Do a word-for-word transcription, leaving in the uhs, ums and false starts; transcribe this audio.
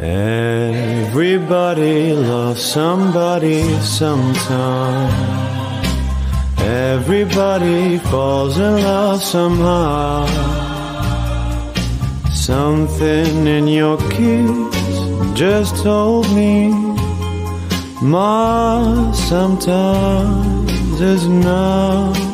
Everybody loves somebody sometime. Everybody falls in love somehow. Something in your kiss just told me more sometimes is enough.